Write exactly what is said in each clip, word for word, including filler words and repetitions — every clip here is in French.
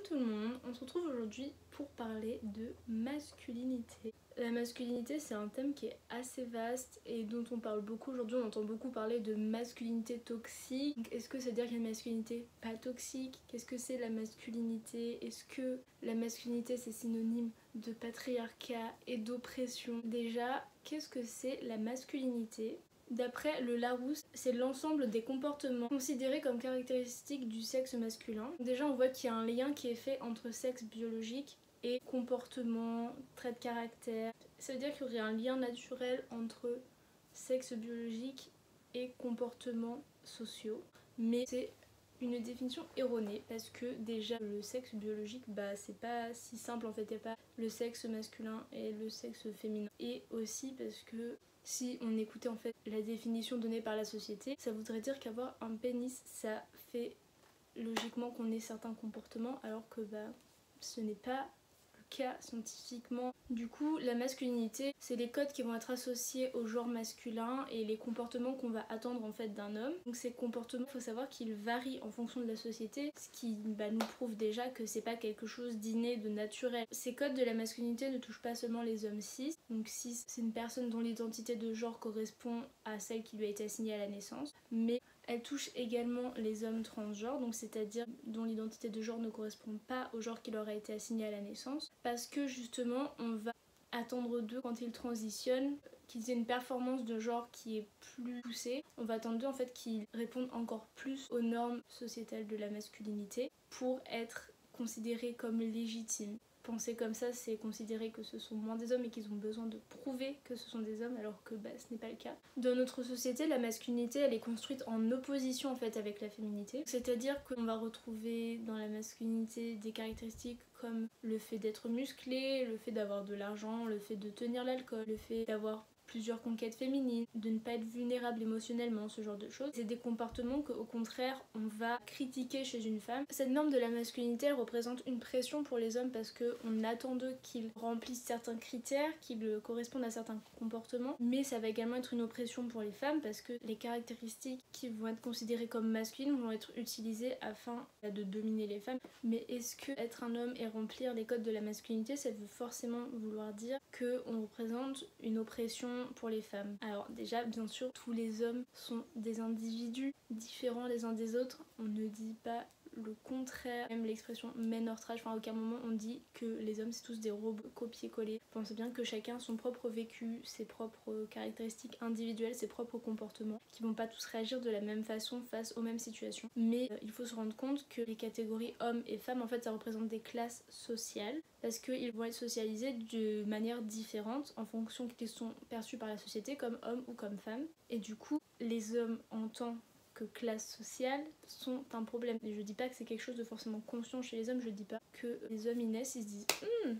tout le monde, on se retrouve aujourd'hui pour parler de masculinité. La masculinité, c'est un thème qui est assez vaste et dont on parle beaucoup aujourd'hui. On entend beaucoup parler de masculinité toxique. Est-ce que ça veut dire qu'il y a une masculinité pas toxique? Qu'est-ce que c'est la masculinité? Est-ce que la masculinité c'est synonyme de patriarcat et d'oppression? Déjà, qu'est-ce que c'est la masculinité? D'après le Larousse, c'est l'ensemble des comportements considérés comme caractéristiques du sexe masculin. Déjà, on voit qu'il y a un lien qui est fait entre sexe biologique et comportement, traits de caractère. Ça veut dire qu'il y aurait un lien naturel entre sexe biologique et comportements sociaux. Mais c'est une définition erronée parce que déjà le sexe biologique, bah c'est pas si simple en fait, il n'y a pas le sexe masculin et le sexe féminin. Et aussi parce que si on écoutait en fait la définition donnée par la société, ça voudrait dire qu'avoir un pénis, ça fait logiquement qu'on ait certains comportements, alors que bah ce n'est pas le cas scientifiquement. Du coup, la masculinité, c'est les codes qui vont être associés au genre masculin et les comportements qu'on va attendre en fait d'un homme. Donc ces comportements, il faut savoir qu'ils varient en fonction de la société, ce qui bah, nous prouve déjà que c'est pas quelque chose d'inné, de naturel. Ces codes de la masculinité ne touchent pas seulement les hommes cis. Donc cis, c'est une personne dont l'identité de genre correspond à celle qui lui a été assignée à la naissance, mais elle touche également les hommes transgenres, donc c'est-à-dire dont l'identité de genre ne correspond pas au genre qui leur a été assigné à la naissance, parce que justement on va attendre d'eux quand ils transitionnent qu'ils aient une performance de genre qui est plus poussée. On va attendre d'eux en fait qu'ils répondent encore plus aux normes sociétales de la masculinité pour être considérés comme légitimes. Penser comme ça, c'est considérer que ce sont moins des hommes et qu'ils ont besoin de prouver que ce sont des hommes, alors que bah, ce n'est pas le cas. Dans notre société, la masculinité, elle est construite en opposition en fait avec la féminité. C'est-à-dire qu'on va retrouver dans la masculinité des caractéristiques comme le fait d'être musclé, le fait d'avoir de l'argent, le fait de tenir l'alcool, le fait d'avoir plusieurs conquêtes féminines, de ne pas être vulnérable émotionnellement, ce genre de choses. C'est des comportements qu'au contraire on va critiquer chez une femme. Cette norme de la masculinité elle représente une pression pour les hommes parce qu'on attend d'eux qu'ils remplissent certains critères, qu'ils correspondent à certains comportements, mais ça va également être une oppression pour les femmes parce que les caractéristiques qui vont être considérées comme masculines vont être utilisées afin de dominer les femmes. Mais est-ce que être un homme et remplir les codes de la masculinité, ça veut forcément vouloir dire qu'on représente une oppression pour les femmes? Alors déjà, bien sûr, tous les hommes sont des individus différents les uns des autres. On ne dit pas le contraire. Même l'expression men or trash, enfin à aucun moment on dit que les hommes c'est tous des robots copier-coller. Pensez bien que chacun a son propre vécu, ses propres caractéristiques individuelles, ses propres comportements, qui vont pas tous réagir de la même façon face aux mêmes situations. Mais euh, il faut se rendre compte que les catégories hommes et femmes, en fait ça représente des classes sociales, parce qu'ils vont être socialisés de manière différente en fonction qu'ils sont perçus par la société comme hommes ou comme femmes. Et du coup, les hommes en tant que classe sociale sont un problème. Et je dis pas que c'est quelque chose de forcément conscient chez les hommes, je dis pas que les hommes ils naissent, ils se disent hm,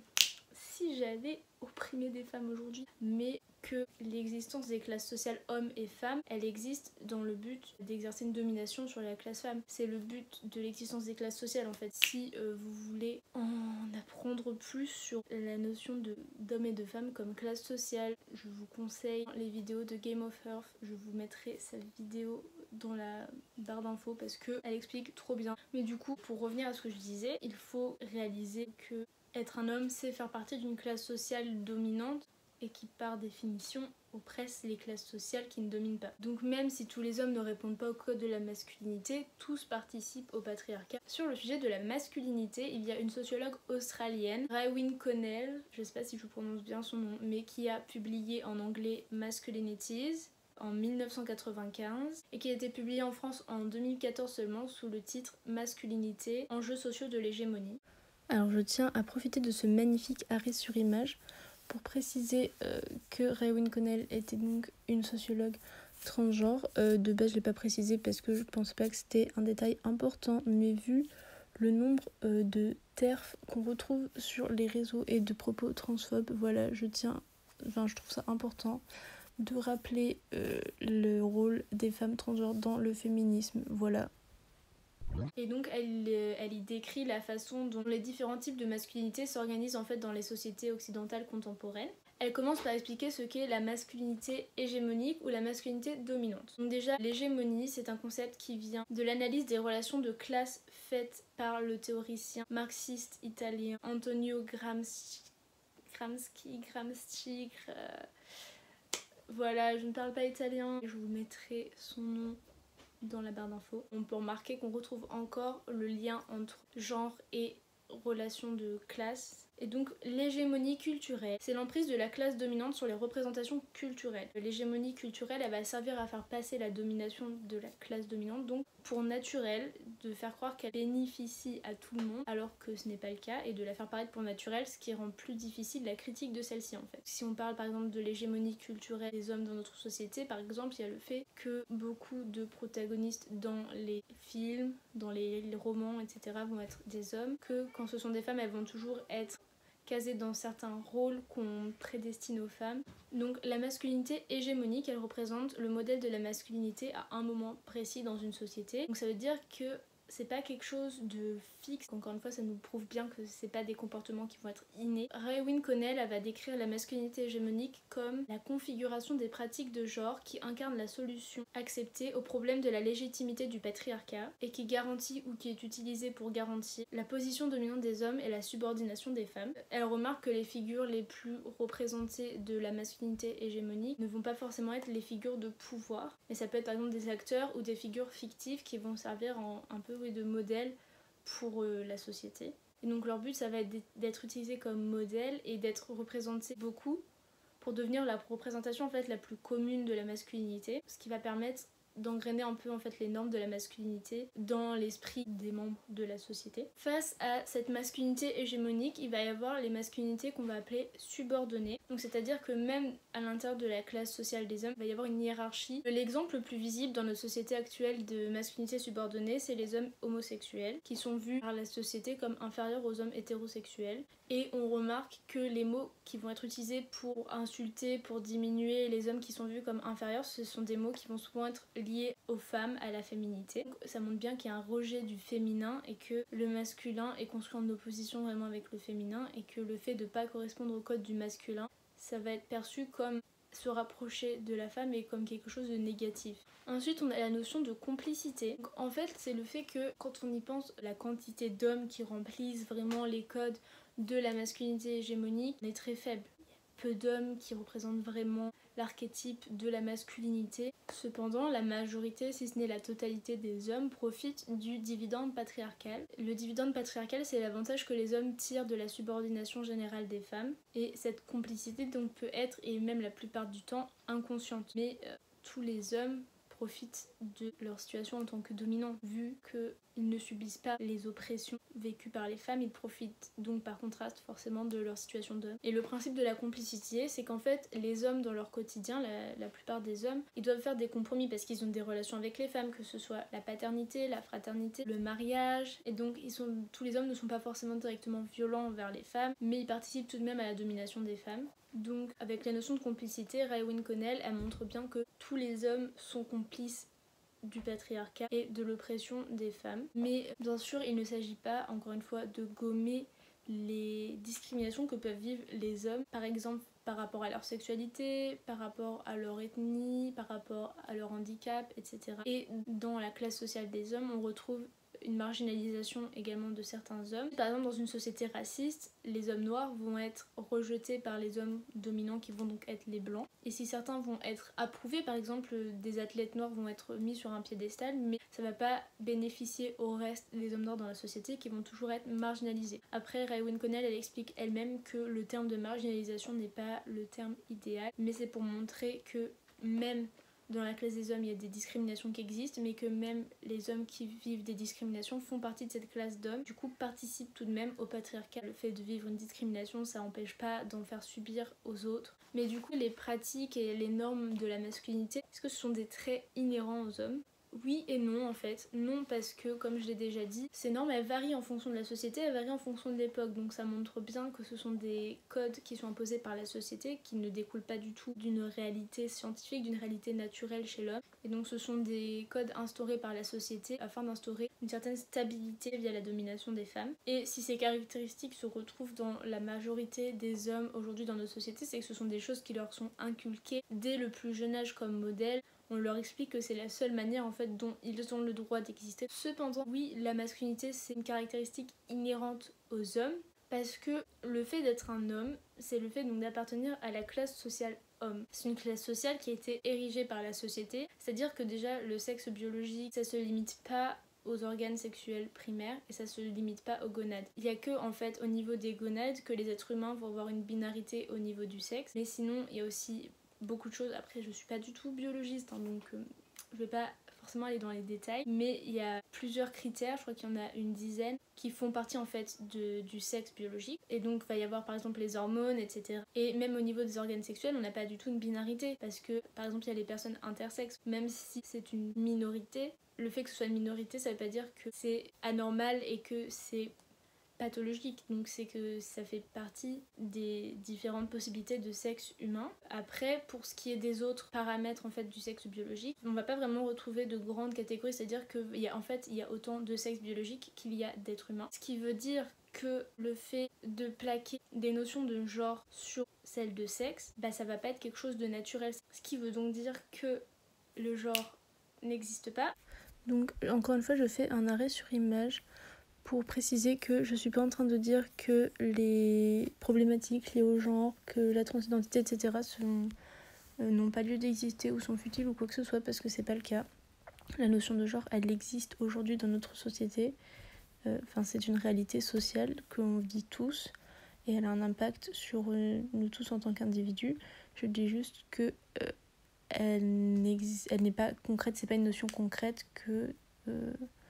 si j'avais opprimé des femmes aujourd'hui, mais que l'existence des classes sociales hommes et femmes, elle existe dans le but d'exercer une domination sur la classe femme. C'est le but de l'existence des classes sociales en fait. Si euh, vous voulez en apprendre plus sur la notion de, d'hommes et de femmes comme classe sociale, je vous conseille les vidéos de Game of Earth. Je vous mettrai sa vidéo dans la barre d'infos parce qu'elle explique trop bien. Mais du coup, pour revenir à ce que je disais, il faut réaliser que être un homme, c'est faire partie d'une classe sociale dominante et qui par définition oppresse les classes sociales qui ne dominent pas. Donc même si tous les hommes ne répondent pas au code de la masculinité, tous participent au patriarcat. Sur le sujet de la masculinité, il y a une sociologue australienne, Raewyn Connell, je sais pas si je prononce bien son nom, mais qui a publié en anglais Masculinities en mille neuf cent quatre-vingt-quinze et qui a été publié en France en deux mille quatorze seulement sous le titre Masculinité, enjeux sociaux de l'hégémonie. Alors je tiens à profiter de ce magnifique arrêt sur image pour préciser euh, que Raewyn Connell était donc une sociologue transgenre. Euh, de base je l'ai pas précisé parce que je pense pas que c'était un détail important, mais vu le nombre euh, de terfs qu'on retrouve sur les réseaux et de propos transphobes, voilà, je tiens, enfin je trouve ça important de rappeler euh, le rôle des femmes transgenres dans le féminisme, voilà. Et donc elle, elle y décrit la façon dont les différents types de masculinité s'organisent en fait dans les sociétés occidentales contemporaines. Elle commence par expliquer ce qu'est la masculinité hégémonique ou la masculinité dominante. Donc déjà, l'hégémonie, c'est un concept qui vient de l'analyse des relations de classe faites par le théoricien marxiste italien Antonio Gramsci. Gramsci, Gramsci, euh... voilà, je ne parle pas italien, je vous mettrai son nom dans la barre d'infos. On peut remarquer qu'on retrouve encore le lien entre genre et relations de classe. Et donc l'hégémonie culturelle, c'est l'emprise de la classe dominante sur les représentations culturelles. L'hégémonie culturelle, elle va servir à faire passer la domination de la classe dominante, donc pour naturel, de faire croire qu'elle bénéficie à tout le monde, alors que ce n'est pas le cas, et de la faire paraître pour naturelle, ce qui rend plus difficile la critique de celle-ci en fait. Si on parle par exemple de l'hégémonie culturelle des hommes dans notre société, par exemple, il y a le fait que beaucoup de protagonistes dans les films, dans les romans, et cetera vont être des hommes, que quand ce sont des femmes, elles vont toujours être casées dans certains rôles qu'on prédestine aux femmes. Donc la masculinité hégémonique, elle représente le modèle de la masculinité à un moment précis dans une société. Donc ça veut dire que c'est pas quelque chose de fixe. Encore une fois, ça nous prouve bien que c'est pas des comportements qui vont être innés. Raewyn Connell, elle va décrire la masculinité hégémonique comme la configuration des pratiques de genre qui incarnent la solution acceptée au problème de la légitimité du patriarcat et qui garantit ou qui est utilisée pour garantir la position dominante des hommes et la subordination des femmes. Elle remarque que les figures les plus représentées de la masculinité hégémonique ne vont pas forcément être les figures de pouvoir, mais ça peut être par exemple des acteurs ou des figures fictives qui vont servir en un peu oui, de modèle pour euh, la société. Et donc leur but, ça va être d'être utilisé comme modèle et d'être représenté beaucoup pour devenir la représentation en fait la plus commune de la masculinité, ce qui va permettre d'engrainer un peu en fait les normes de la masculinité dans l'esprit des membres de la société. Face à cette masculinité hégémonique, il va y avoir les masculinités qu'on va appeler subordonnées. Donc c'est-à-dire que même à l'intérieur de la classe sociale des hommes, il va y avoir une hiérarchie. L'exemple le plus visible dans notre société actuelle de masculinité subordonnée, c'est les hommes homosexuels qui sont vus par la société comme inférieurs aux hommes hétérosexuels. Et on remarque que les mots qui vont être utilisés pour insulter, pour diminuer les hommes qui sont vus comme inférieurs, ce sont des mots qui vont souvent être liés aux femmes, à la féminité. Donc, ça montre bien qu'il y a un rejet du féminin et que le masculin est construit en opposition vraiment avec le féminin et que le fait de ne pas correspondre au code du masculin, ça va être perçu comme se rapprocher de la femme et comme quelque chose de négatif. Ensuite, on a la notion de complicité. Donc, en fait, c'est le fait que quand on y pense, la quantité d'hommes qui remplissent vraiment les codes de la masculinité hégémonique est très faible. Il y a peu d'hommes qui représentent vraiment l'archétype de la masculinité. Cependant, la majorité, si ce n'est la totalité des hommes, profitent du dividende patriarcal. Le dividende patriarcal, c'est l'avantage que les hommes tirent de la subordination générale des femmes. Et cette complicité donc peut être, et même la plupart du temps, inconsciente. Mais euh, tous les hommes profitent de leur situation en tant que dominants. Vu qu'ils ne subissent pas les oppressions vécues par les femmes, ils profitent donc par contraste forcément de leur situation d'homme. Et le principe de la complicité, c'est qu'en fait les hommes dans leur quotidien, la, la plupart des hommes, ils doivent faire des compromis parce qu'ils ont des relations avec les femmes, que ce soit la paternité, la fraternité, le mariage, et donc ils sont, tous les hommes ne sont pas forcément directement violents envers les femmes, mais ils participent tout de même à la domination des femmes. Donc avec la notion de complicité, Raewyn Connell, elle montre bien que tous les hommes sont complices du patriarcat et de l'oppression des femmes. Mais bien sûr, il ne s'agit pas, encore une fois, de gommer les discriminations que peuvent vivre les hommes, par exemple par rapport à leur sexualité, par rapport à leur ethnie, par rapport à leur handicap, et cetera. Et dans la classe sociale des hommes, on retrouve une marginalisation également de certains hommes. Par exemple, dans une société raciste, les hommes noirs vont être rejetés par les hommes dominants qui vont donc être les blancs. Et si certains vont être approuvés, par exemple des athlètes noirs vont être mis sur un piédestal, mais ça va pas bénéficier au reste des hommes noirs dans la société qui vont toujours être marginalisés. Après, Raewyn Connell, elle explique elle-même que le terme de marginalisation n'est pas le terme idéal, mais c'est pour montrer que même dans la classe des hommes, il y a des discriminations qui existent, mais que même les hommes qui vivent des discriminations font partie de cette classe d'hommes, du coup participent tout de même au patriarcat. Le fait de vivre une discrimination, ça n'empêche pas d'en faire subir aux autres. Mais du coup, les pratiques et les normes de la masculinité, est-ce que ce sont des traits inhérents aux hommes ? oui et non en fait. Non parce que comme je l'ai déjà dit, ces normes elles varient en fonction de la société, elles varient en fonction de l'époque. Donc ça montre bien que ce sont des codes qui sont imposés par la société, qui ne découlent pas du tout d'une réalité scientifique, d'une réalité naturelle chez l'homme. Et donc ce sont des codes instaurés par la société afin d'instaurer une certaine stabilité via la domination des femmes. Et si ces caractéristiques se retrouvent dans la majorité des hommes aujourd'hui dans notre société, c'est que ce sont des choses qui leur sont inculquées dès le plus jeune âge comme modèle. On leur explique que c'est la seule manière en fait dont ils ont le droit d'exister. Cependant, oui, la masculinité c'est une caractéristique inhérente aux hommes parce que le fait d'être un homme, c'est le fait donc d'appartenir à la classe sociale homme. C'est une classe sociale qui a été érigée par la société, c'est-à-dire que déjà le sexe biologique, ça se limite pas aux organes sexuels primaires et ça se limite pas aux gonades. Il y a que en fait au niveau des gonades que les êtres humains vont avoir une binarité au niveau du sexe, mais sinon il y a aussi beaucoup de choses. Après je suis pas du tout biologiste hein, donc euh, je vais pas forcément aller dans les détails, mais il y a plusieurs critères, je crois qu'il y en a une dizaine qui font partie en fait de, du sexe biologique, et donc il va y avoir par exemple les hormones, etc. Et même au niveau des organes sexuels on n'a pas du tout une binarité parce que par exemple il y a les personnes intersexes, même si c'est une minorité, le fait que ce soit une minorité ça veut pas dire que c'est anormal et que c'est pathologique, donc c'est que ça fait partie des différentes possibilités de sexe humain. Après, pour ce qui est des autres paramètres en fait du sexe biologique, on va pas vraiment retrouver de grandes catégories, c'est-à-dire que il y a, en fait il y a autant de sexe biologique qu'il y a d'êtres humains, ce qui veut dire que le fait de plaquer des notions de genre sur celles de sexe, bah ça va pas être quelque chose de naturel, ce qui veut donc dire que le genre n'existe pas. Donc encore une fois je fais un arrêt sur image pour préciser que je suis pas en train de dire que les problématiques liées au genre, que la transidentité, et cetera sont, euh, n'ont pas lieu d'exister ou sont futiles ou quoi que ce soit, parce que c'est pas le cas. La notion de genre, elle existe aujourd'hui dans notre société. Enfin, euh, c'est une réalité sociale que l'on vit tous et elle a un impact sur euh, nous tous en tant qu'individus. Je dis juste que euh, elle, elle n'est pas concrète, c'est pas une notion concrète que... Euh,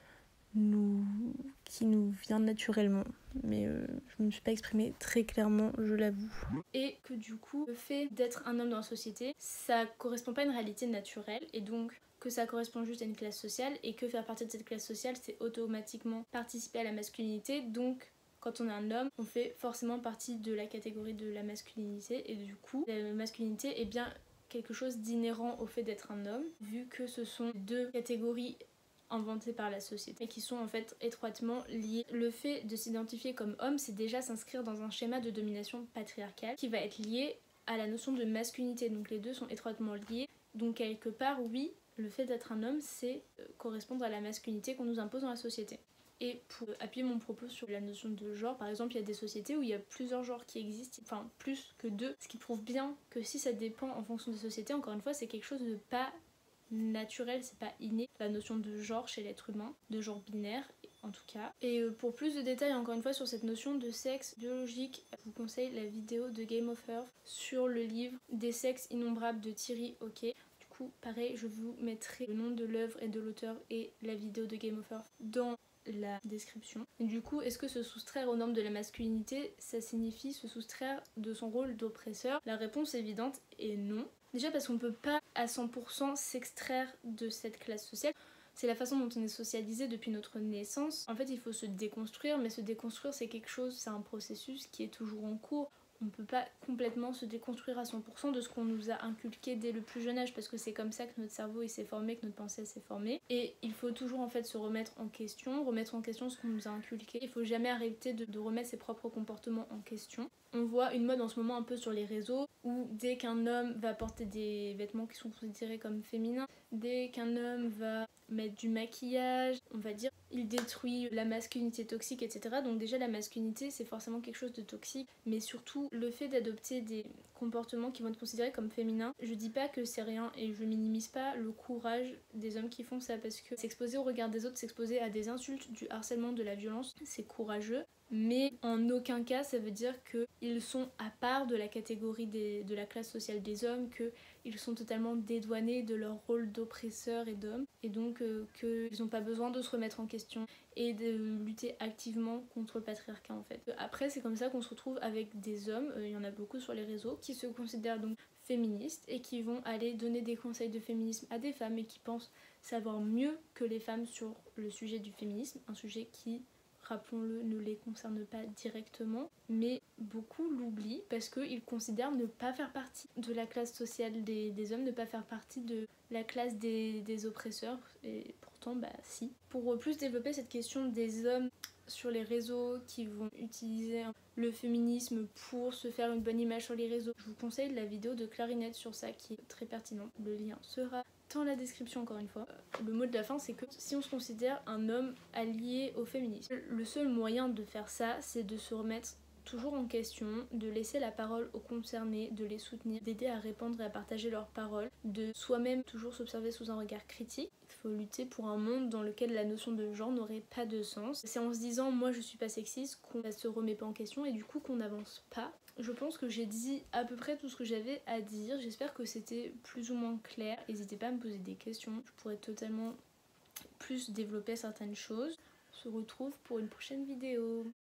Nous, qui nous vient naturellement, mais euh, je ne me suis pas exprimée très clairement, je l'avoue. Et que du coup, le fait d'être un homme dans la société, ça correspond pas à une réalité naturelle, et donc que ça correspond juste à une classe sociale, et que faire partie de cette classe sociale, c'est automatiquement participer à la masculinité, donc quand on est un homme, on fait forcément partie de la catégorie de la masculinité, et du coup, la masculinité est bien quelque chose d'inhérent au fait d'être un homme, vu que ce sont deux catégories inventées par la société et qui sont en fait étroitement liées. Le fait de s'identifier comme homme, c'est déjà s'inscrire dans un schéma de domination patriarcale qui va être lié à la notion de masculinité, donc les deux sont étroitement liés. Donc quelque part, oui, le fait d'être un homme, c'est euh, correspondre à la masculinité qu'on nous impose dans la société. Et pour appuyer mon propos sur la notion de genre, par exemple, il y a des sociétés où il y a plusieurs genres qui existent, enfin plus que deux, ce qui prouve bien que si ça dépend en fonction des sociétés, encore une fois, c'est quelque chose de pas naturel, c'est pas inné, la notion de genre chez l'être humain, de genre binaire en tout cas. Et pour plus de détails encore une fois sur cette notion de sexe biologique, je vous conseille la vidéo de Game of Earth sur le livre Des sexes innombrables de Thierry Hockey. Du coup pareil, je vous mettrai le nom de l'œuvre et de l'auteur et la vidéo de Game of Earth dans la description. Et du coup, est-ce que se soustraire aux normes de la masculinité, ça signifie se soustraire de son rôle d'oppresseur? La réponse évidente est non. Déjà parce qu'on ne peut pas à cent pour cent s'extraire de cette classe sociale. C'est la façon dont on est socialisé depuis notre naissance. En fait, il faut se déconstruire, mais se déconstruire, c'est quelque chose, c'est un processus qui est toujours en cours. On ne peut pas complètement se déconstruire à cent pour cent de ce qu'on nous a inculqué dès le plus jeune âge, parce que c'est comme ça que notre cerveau il s'est formé, que notre pensée s'est formée. Et il faut toujours en fait se remettre en question, remettre en question ce qu'on nous a inculqué. Il faut jamais arrêter de, de remettre ses propres comportements en question. On voit une mode en ce moment un peu sur les réseaux où dès qu'un homme va porter des vêtements qui sont considérés comme féminins, dès qu'un homme va mettre du maquillage, on va dire, il détruit la masculinité toxique, et cetera. Donc déjà la masculinité c'est forcément quelque chose de toxique, mais surtout le fait d'adopter des comportements qui vont être considérés comme féminins, je dis pas que c'est rien et je minimise pas le courage des hommes qui font ça, parce que s'exposer au regard des autres, s'exposer à des insultes, du harcèlement, de la violence, c'est courageux. mais en aucun cas ça veut dire qu'ils sont à part de la catégorie des, de la classe sociale des hommes, qu'ils sont totalement dédouanés de leur rôle d'oppresseurs et d'hommes, et donc euh, qu'ils n'ont pas besoin de se remettre en question et de lutter activement contre le patriarcat en fait. Après c'est comme ça qu'on se retrouve avec des hommes, il euh, y en a beaucoup sur les réseaux, qui se considèrent donc féministes et qui vont aller donner des conseils de féminisme à des femmes et qui pensent savoir mieux que les femmes sur le sujet du féminisme, un sujet qui, rappelons-le, ne les concerne pas directement, mais beaucoup l'oublient parce qu'ils considèrent ne pas faire partie de la classe sociale des, des hommes, ne pas faire partie de la classe des, des oppresseurs, et pourtant bah si. Pour plus développer cette question des hommes sur les réseaux qui vont utiliser le féminisme pour se faire une bonne image sur les réseaux, je vous conseille la vidéo de Clarinette sur ça qui est très pertinente. Le lien sera dans la description encore une fois. Le mot de la fin c'est que si on se considère un homme allié au féminisme, le seul moyen de faire ça c'est de se remettre toujours en question, de laisser la parole aux concernés, de les soutenir, d'aider à répandre et à partager leurs paroles, de soi-même toujours s'observer sous un regard critique. Il faut lutter pour un monde dans lequel la notion de genre n'aurait pas de sens. C'est en se disant moi je suis pas sexiste qu'on ne se remet pas en question et du coup qu'on n'avance pas. Je pense que j'ai dit à peu près tout ce que j'avais à dire, j'espère que c'était plus ou moins clair. N'hésitez pas à me poser des questions, je pourrais totalement plus développer certaines choses. On se retrouve pour une prochaine vidéo.